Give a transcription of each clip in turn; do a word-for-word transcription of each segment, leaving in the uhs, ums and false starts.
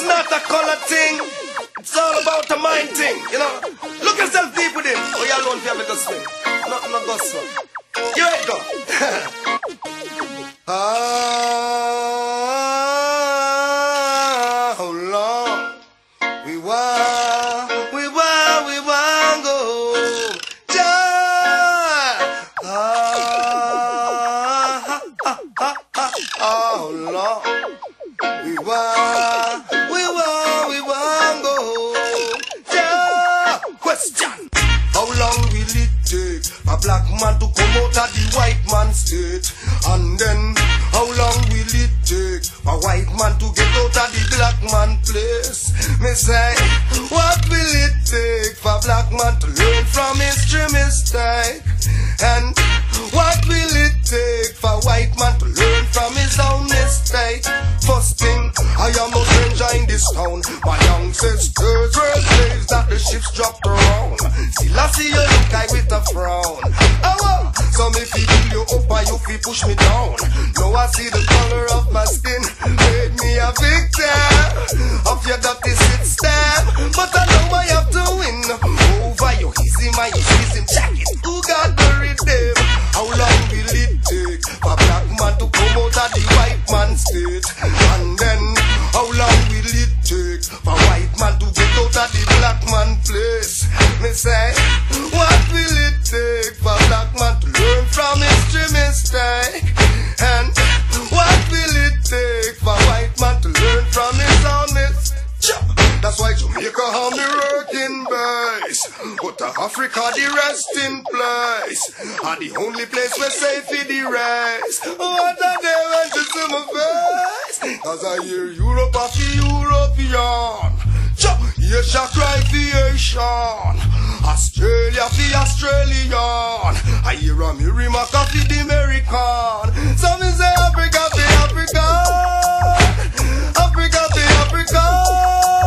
is not a color thing. It's all about a mind thing, you know. Look yourself deep within. Oh, you alone if you have a go swing. Not no go swing. Here it go. Ah, how long we want, we want, we want go. Ah, ah, ah, ah, ah, how long we want, we want, we want go. Yeah. Question: how long will it take a black man to come out of the white man's state? And then, how long will it take a white man to get out of the black man place? Me say, what will it take for a black man to learn from history mistake? And what will it take for a white man to learn from his own mistake? First thing, I am no stranger in this town. My ancestors were slaves that the ships dropped around. Still I see you look like with a frown. Oh, well, so me fi pull you up and you fi push me down. Now I see the color of my skin made me a victim of your dirty sit stab. But I know I have to win over you. Easy my easy jacket. Who got the rhythm? How long will it take for a black man to come out of the white man's state? And then, how long will it take for a white man to get out of the black man place? Me say, what will it take for a black man to learn from history mistake? And what will it take for a white man to learn from his own mistake? That's why Jamaica have the working base, but Africa the resting place, and the only place where safe for the rest. What a day when to see my face, cause I hear Europe of the European, Asia cry for Asian, Australia for Australian, I hear a Merrimack for the American. Some say Africa for African, Africa for African.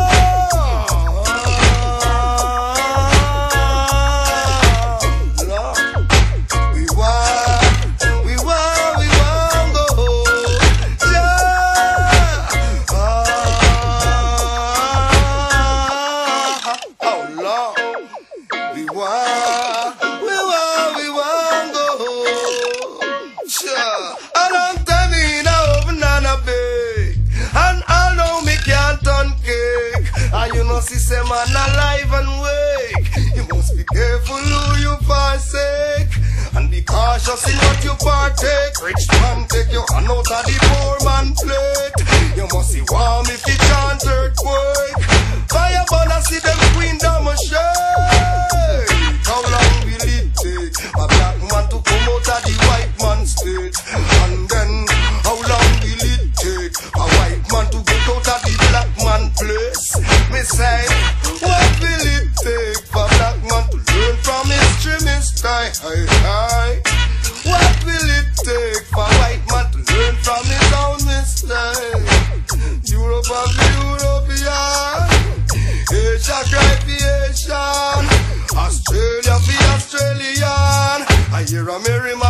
See, say man alive and wake. You must be careful who you forsake, and be cautious in what you partake. Rich man take your hand out of the poor man plate. You must see warm if you can't earthquake. Fire burn and see them queen down a shake. How long will it take a black man to come out of the white man's state? And then, how long will it take a white man to get out of the black man place? Me say, what will it take for black man to learn from history mistake? Hey, hey. What will it take for white man to learn from his own mistake? Europe of the European, Asia cry for Asian, Australia for Australian. I hear a merry man